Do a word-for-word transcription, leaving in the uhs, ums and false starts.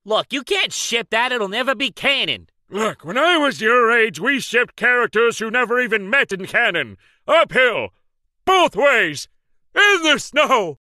Look, you can't ship that. It'll never be canon. Look, when I was your age, we shipped characters who never even met in canon. Uphill. Both ways. In the snow.